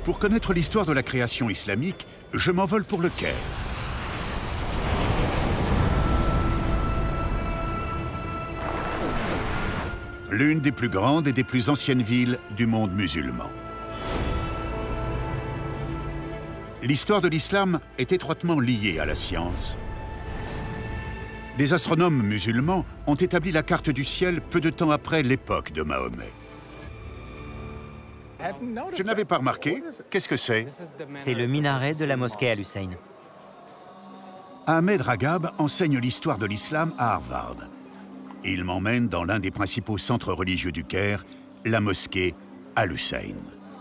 Pour connaître l'histoire de la création islamique, je m'envole pour le Caire. L'une des plus grandes et des plus anciennes villes du monde musulman. L'histoire de l'islam est étroitement liée à la science. Des astronomes musulmans ont établi la carte du ciel peu de temps après l'époque de Mahomet. Je n'avais pas remarqué. Qu'est-ce que c'est? C'est le minaret de la mosquée Al-Hussein. Ahmed Ragab enseigne l'histoire de l'islam à Harvard. Il m'emmène dans l'un des principaux centres religieux du Caire, la mosquée Al-Hussein.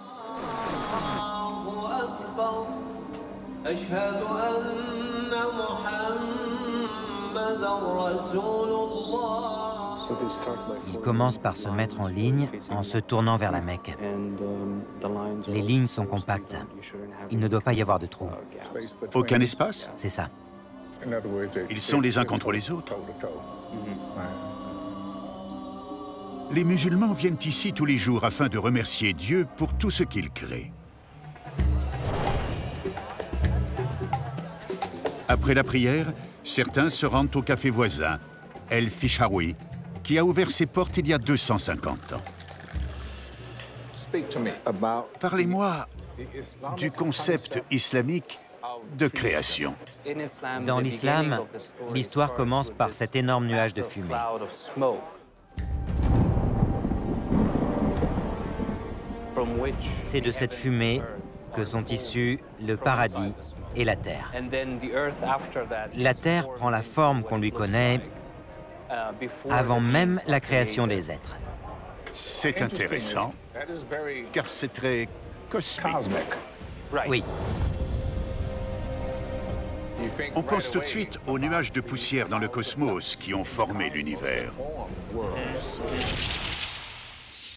Il commence par se mettre en ligne en se tournant vers la Mecque. Les lignes sont compactes. Il ne doit pas y avoir de trous. Aucun espace? C'est ça. Ils sont les uns contre les autres. Les musulmans viennent ici tous les jours afin de remercier Dieu pour tout ce qu'il crée. Après la prière, certains se rendent au café voisin, El Fishawi, qui a ouvert ses portes il y a 250 ans. Parlez-moi du concept islamique de création. Dans l'islam, l'histoire commence par cet énorme nuage de fumée. C'est de cette fumée que sont issus le paradis et la terre. La terre prend la forme qu'on lui connaît avant même la création des êtres. C'est intéressant, car c'est très cosmique. Oui. On pense tout de suite aux nuages de poussière dans le cosmos qui ont formé l'univers.